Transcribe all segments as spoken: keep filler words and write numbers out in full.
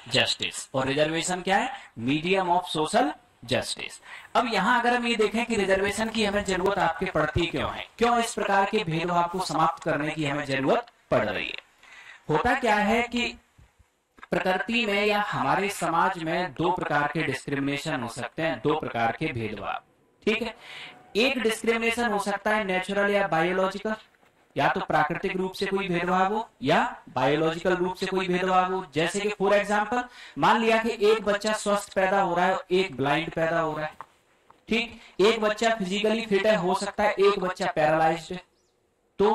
Justice, और reservation क्या है? Medium of social justice. अब यहाँ अगर हम ये देखें कि रिजर्वेशन की हमें जरूरत आपके पड़ती क्यों है, क्यों इस प्रकार के भेदभाव को समाप्त करने की हमें जरूरत पड़ रही है। होता क्या है कि प्रकृति में या हमारे समाज में दो प्रकार के डिस्क्रिमिनेशन हो सकते हैं, दो प्रकार के भेदभाव। ठीक है, एक डिस्क्रिमिनेशन हो सकता है नेचुरल या बायोलॉजिकल, या तो प्राकृतिक रूप से कोई भेदभाव हो या बायोलॉजिकल रूप से कोई भेदभाव हो। जैसे कि फॉर एग्जांपल मान लिया कि एक बच्चा स्वस्थ पैदा हो रहा है और एक ब्लाइंड पैदा हो रहा है। ठीक, एक बच्चा फिजिकली फिट है, हो सकता है एक बच्चा पैरालाइज्ड है। तो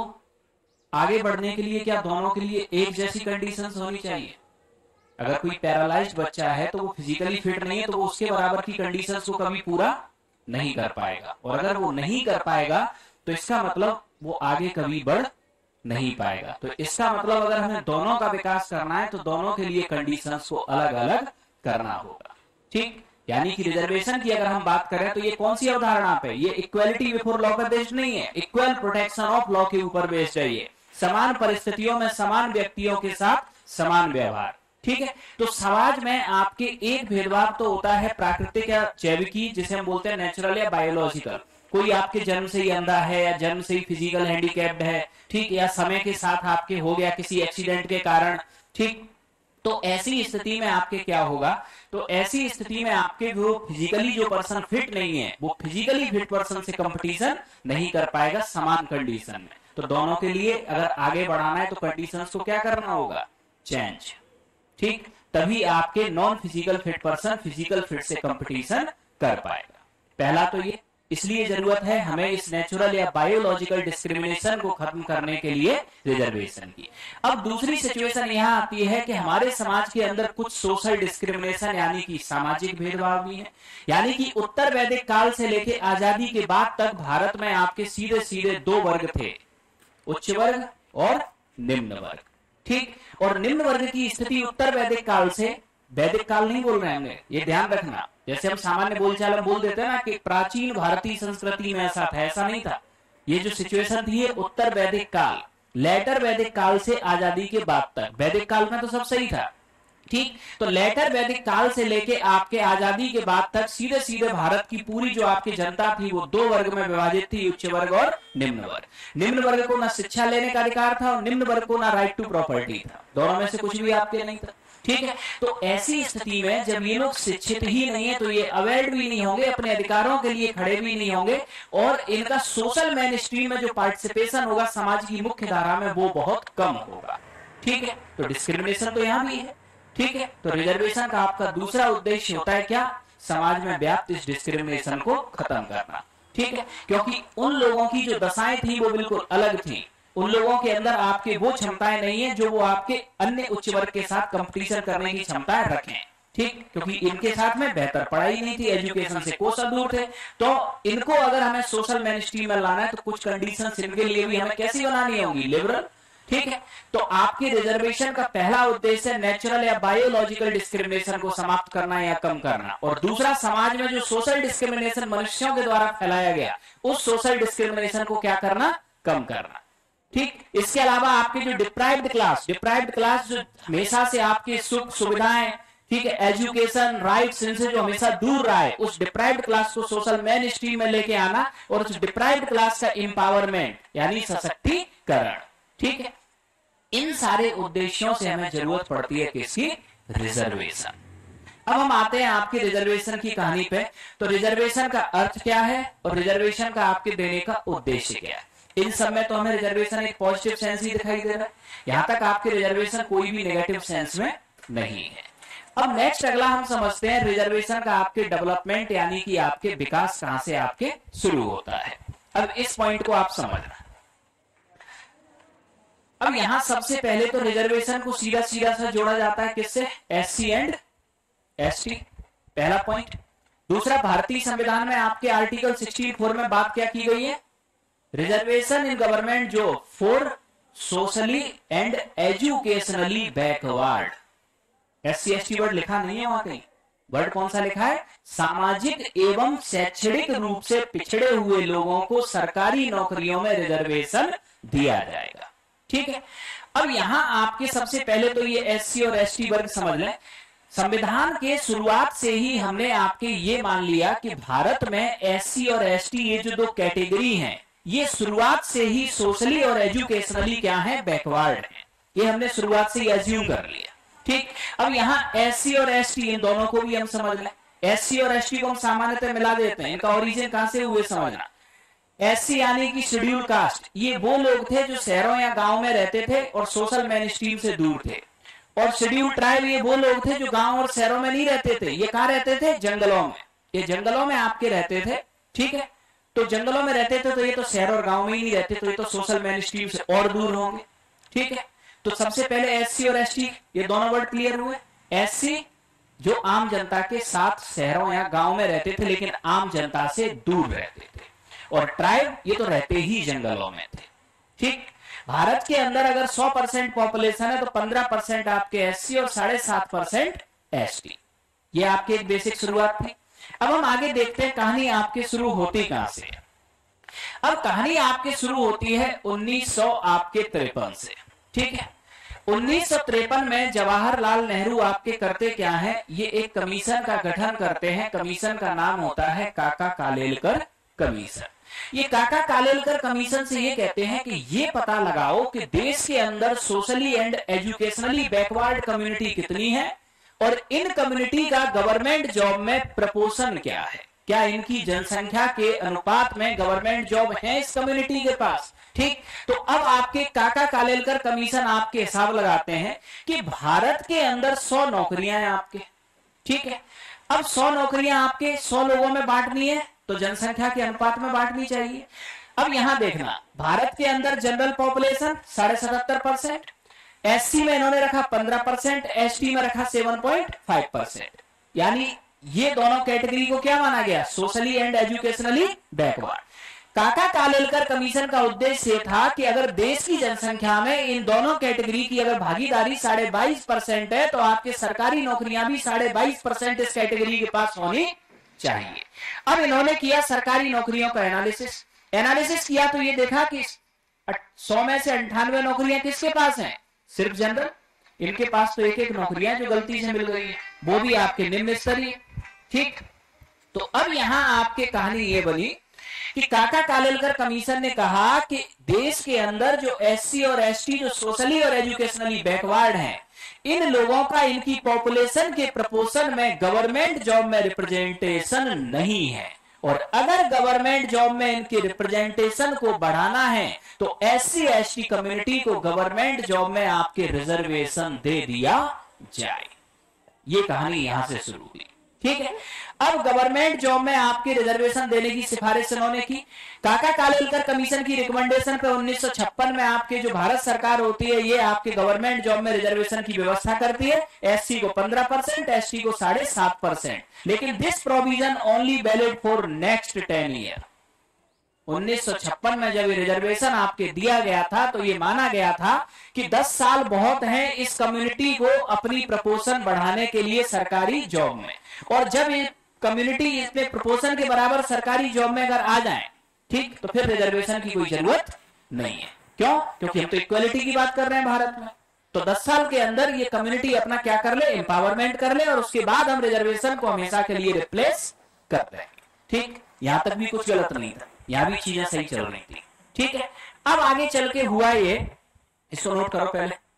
आगे बढ़ने के लिए क्या दोनों के लिए एक जैसी कंडीशंस होनी चाहिए? अगर कोई पैरालाइज्ड बच्चा है तो वो फिजिकली फिट नहीं है, तो वो उसके बराबर की कंडीशंस को कभी पूरा नहीं कर पाएगा, और अगर वो नहीं कर पाएगा तो इसका मतलब वो आगे कभी बढ़ नहीं पाएगा। तो इसका मतलब अगर हमें दोनों का विकास करना है तो दोनों के लिए कंडीशंस को अलग अलग करना होगा। ठीक, यानी कि रिजर्वेशन की अगर हम बात करें तो ये कौन सी अवधारणा पे? ये इक्वालिटी बिफोर लॉ पे बेस्ड नहीं है, इक्वल प्रोटेक्शन ऑफ लॉ के ऊपर बेस्ड है। ये समान परिस्थितियों में समान व्यक्तियों के साथ समान व्यवहार। ठीक है, तो समाज में आपके एक भेदभाव तो होता है प्राकृतिक या जैविकी, जिसे हम बोलते हैं नेचुरल या बायोलॉजिकल। कोई आपके जन्म से ही अंधा है या जन्म से ही फिजिकल हैंडीकैप्ड है, ठीक, या समय के साथ आपके हो गया किसी एक्सीडेंट के कारण। ठीक, तो ऐसी स्थिति में आपके क्या होगा? तो ऐसी स्थिति में आपके वो फिजिकली जो पर्सन फिट नहीं है वो फिजिकली फिट पर्सन से कंपटीशन नहीं कर पाएगा समान कंडीशन में। तो दोनों के लिए अगर आगे बढ़ाना है तो कंडीशंस को क्या करना होगा? चेंज। ठीक, तभी आपके non physical fit person physical fit से कंपटीशन कर पाएगा। पहला तो ये, इसलिए जरूरत है हमें इस नेचुरल या बायोलॉजिकल डिस्क्रिमिनेशन को खत्म करने के लिए रिजर्वेशन की। अब दूसरी सिचुएशन यहाँ आती है कि हमारे समाज के अंदर कुछ सोशल डिस्क्रिमिनेशन यानी कि सामाजिक भेदभाव भी है। यानी कि उत्तर वैदिक काल से लेकर आजादी के बाद तक भारत में आपके सीधे सीधे दो वर्ग थे, उच्च वर्ग और निम्न वर्ग। ठीक, और निम्न वर्ग की स्थिति उत्तर वैदिक काल से, वैदिक काल नहीं बोल रहे हैं, ये ध्यान रखना। जैसे हम सामान्य बोलचाल में बोल देते हैं ना कि प्राचीन भारतीय संस्कृति में ऐसा था, ऐसा नहीं था। ये जो सिचुएशन थी ये उत्तर वैदिक काल, लेटर वैदिक काल से आजादी के बाद तक। वैदिक काल में तो सब सही था। ठीक, तो लेटर वैदिक काल से लेके आपके आजादी के बाद तक सीधे सीधे भारत की पूरी जो आपकी जनता थी वो दो वर्ग में विभाजित थी, उच्च वर्ग और निम्न वर्ग। निम्न वर्ग को ना शिक्षा लेने का अधिकार था और निम्न वर्ग को ना राइट टू प्रॉपर्टी था, दोनों में से कुछ भी आपके नहीं था। ठीक है, तो ऐसी स्थिति में जब ये लोग शिक्षित ही नहीं है तो ये अवेयर्ड भी नहीं होंगे, अपने अधिकारों के लिए खड़े भी नहीं होंगे, और इनका सोशल मेन स्ट्रीम में जो पार्टिसिपेशन होगा समाज की मुख्य धारा में वो बहुत कम होगा। ठीक है, तो डिस्क्रिमिनेशन तो यहाँ भी है। ठीक है, तो रिजर्वेशन का आपका दूसरा उद्देश्य होता है क्या? समाज में व्याप्त इस डिस्क्रिमिनेशन को खत्म करना। ठीक है, क्योंकि उन लोगों की जो दशाएं थी वो बिल्कुल अलग थी। उन लोगों के अंदर आपके वो क्षमताएं नहीं है जो वो आपके अन्य उच्च वर्ग के साथ कंपटीशन करने की क्षमताएं रखें। ठीक, क्योंकि इनके साथ में बेहतर पढ़ाई नहीं थी, एजुकेशन से कोसों दूर थे। तो इनको अगर हमें सोशल मेनस्ट्रीम में लाना है तो कुछ कंडीशंस इनके लिए भी हमें कैसी बनानी होगी? लिबरल। ठीक है, तो आपके रिजर्वेशन का पहला उद्देश्य नेचुरल या बायोलॉजिकल डिस्क्रिमिनेशन को समाप्त करना या कम करना, और दूसरा समाज में जो सोशल डिस्क्रिमिनेशन मनुष्यों के द्वारा फैलाया गया उस सोशल डिस्क्रिमिनेशन को क्या करना? कम करना। ठीक, इसके अलावा आपके जो डिप्राइव्ड क्लास, डिप्राइव्ड क्लास जो हमेशा से आपकी सुख सुविधाएं, ठीक है, एजुकेशन राइट्स, इनसे जो हमेशा दूर रहा है, उस डिप्राइव्ड क्लास को सोशल मेन स्ट्रीम में लेके आना और उस डिप्राइव्ड क्लास का एम्पावरमेंट यानी सशक्तिकरण। ठीक है, इन सारे उद्देश्यों से हमें जरूरत पड़ती है किसकी? रिजर्वेशन। अब हम आते हैं आपके रिजर्वेशन की कहानी पे। तो रिजर्वेशन का अर्थ क्या है और रिजर्वेशन का आपके देने का उद्देश्य क्या है? इन सब में तो हमें रिजर्वेशन एक पॉजिटिव सेंस ही दिखाई दे रहा है, यहां तक आपके रिजर्वेशन कोई भी नेगेटिव सेंस में नहीं है। अब नेक्स्ट अगला हम समझते हैं रिजर्वेशन का आपके डेवलपमेंट यानी कि आपके विकास कहां से आपके शुरू होता है। अब इस पॉइंट को आप समझना। अब यहां सबसे पहले तो रिजर्वेशन को सीधा सीधा सा जोड़ा जाता है किससे? एससी एंड एसटी, पहला पॉइंट। दूसरा, भारतीय संविधान में आपके आर्टिकल चौंसठ में बात क्या की गई है? रिजर्वेशन इन गवर्नमेंट जो for socially and educationally backward. SC ST word लिखा नहीं है वहां कहीं। वर्ड कौन सा लिखा है? सामाजिक एवं शैक्षणिक रूप से पिछड़े हुए लोगों को सरकारी नौकरियों में रिजर्वेशन दिया जाएगा। ठीक है, अब यहां आपके सबसे पहले तो ये एससी और एसटी वर्ग समझ लें। संविधान के शुरुआत से ही हमने आपके ये मान लिया कि भारत में एससी और एसटी ये जो दो कैटेगरी हैं, ये शुरुआत से ही सोशली और एजुकेशनली क्या है, बैकवर्ड है। ये हमने शुरुआत से ही एज्यूम कर लिया। ठीक, अब यहाँ एससी और एसटी इन दोनों को भी हम समझ लें। एससी और एसटी को हम सामान्यतः मिला देते हैं, इनका ओरिजिन कहां से हुए समझना। एससी यानी कि शेड्यूल कास्ट, ये वो लोग थे जो शहरों या गांव में रहते थे और सोशल मेनस्ट्रीम से दूर थे। और शेड्यूल ट्राइब ये वो लोग थे जो गांव और शहरों में नहीं रहते थे, ये कहां रहते थे, जंगलों में। ये जंगलों में आपके रहते थे। ठीक है, तो जंगलों में रहते थे तो ये तो शहर और गांव में ही नहीं रहते, तो ये तो सोशल मेनस्ट्रीम से और दूर होंगे। ठीक है, तो सबसे पहले एससी और एसटी ये दोनों वर्ड क्लियर हुए। एससी जो आम जनता के साथ शहरों या गांव में रहते थे लेकिन आम जनता से दूर रहते थे, और ट्राइब ये तो रहते ही जंगलों में थे। ठीक, भारत के अंदर अगर सौ परसेंट पॉपुलेशन है तो पंद्रह परसेंट आपके एससी और साढ़े सात परसेंट एसटी। ये आपकी एक बेसिक शुरुआत थी। अब हम आगे देखते हैं कहानी आपके शुरू होती कहां से है। अब कहानी आपके शुरू होती है उन्नीस सौ आपके तिरपन से। ठीक है, उन्नीस सौ तिरपन में जवाहरलाल नेहरू आपके करते क्या है, ये एक कमीशन का गठन करते हैं। कमीशन का नाम होता है काका कालेलकर कमीशन। ये काका कालेलकर कमीशन से ये कहते हैं कि ये पता लगाओ कि देश के अंदर socially and educationally backward community कितनी है और इन कम्युनिटी का गवर्नमेंट जॉब में प्रपोर्शन क्या है, क्या इनकी जनसंख्या के अनुपात में गवर्नमेंट जॉब है इस कम्युनिटी के पास। ठीक, तो अब आपके काका कालेलकर कमीशन आपके हिसाब लगाते हैं कि भारत के अंदर सौ नौकरियां हैं आपके। ठीक है, अब सौ नौकरियां आपके सौ लोगों में बांटनी है तो जनसंख्या के अनुपात में बांटनी चाहिए। अब यहां देखना, भारत के अंदर जनरल पॉपुलेशन साढ़े सतहत्तर परसेंट, एससी में इन्होंने रखा पंद्रह परसेंट, एसटी में रखा सात पॉइंट पाँच परसेंट। यानी ये दोनों कैटेगरी को क्या माना गया, सोशली एंड एजुकेशनली बैकवर्ड। काका कालेलकर कमीशन का उद्देश्य था कि अगर देश की जनसंख्या में इन दोनों कैटेगरी की अगर भागीदारी साढ़े बाईस परसेंट है तो आपके सरकारी नौकरियां भी साढ़े बाईस परसेंट इस कैटेगरी के पास होनी चाहिए। अब इन्होंने किया सरकारी नौकरियों का एनालिसिस। एनालिसिस किया तो ये देखा कि सौ में से अंठानवे नौकरियां किसके पास हैं, सिर्फ जनरल। इनके पास तो एक एक नौकरियां जो गलती से मिल गई है, वो भी आपके निम्न स्तरीय। ठीक, तो अब यहां आपके कहानी ये बनी कि काका कालेलकर कमीशन ने कहा कि देश के अंदर जो एससी और एसटी जो सोशली और एजुकेशनली बैकवर्ड हैं, इन लोगों का इनकी पॉपुलेशन के प्रपोर्शन में गवर्नमेंट जॉब में रिप्रेजेंटेशन नहीं है, और अगर गवर्नमेंट जॉब में इनके रिप्रेजेंटेशन को बढ़ाना है तो एससी एसटी कम्युनिटी को गवर्नमेंट जॉब में आपके रिजर्वेशन दे दिया जाए। ये कहानी यहां से शुरू हुई। ठीक है, अब गवर्नमेंट जॉब में आपके रिजर्वेशन देने की सिफारिश उन्होंने की। काका कालेलकर कमीशन की रिकमेंडेशन पे उन्नीस सौ छप्पन में आपके जो भारत सरकार होती है ये आपके गवर्नमेंट जॉब में रिजर्वेशन की व्यवस्था करती है। एससी को पंद्रह परसेंट, एसटी को साढ़े सात परसेंट, लेकिन this provision only valid for next ten year. उन्नीस सौ छप्पन में जब रिजर्वेशन आपके दिया गया था तो ये माना गया था कि दस साल बहुत हैं इस कम्युनिटी को अपनी प्रपोर्शन बढ़ाने के लिए सरकारी जॉब में, और जब ये कम्युनिटी इसमें प्रपोर्शन के बराबर सरकारी जॉब में अगर आ जाए, ठीक, तो फिर रिजर्वेशन की कोई जरूरत नहीं है। क्यों? क्योंकि हम तो इक्वालिटी की बात कर रहे हैं भारत में। तो दस साल के अंदर ये कम्युनिटी अपना क्या कर ले, एम्पावरमेंट कर ले, और उसके बाद हम रिजर्वेशन को हमेशा के लिए रिप्लेस कर देंगे। ठीक, यहां तक भी कुछ गलत नहीं था, यहां भी चीजें सही चल रही थी। ठीक है, अब आगे चल के हुआ ये, इसको नोट करो पहले।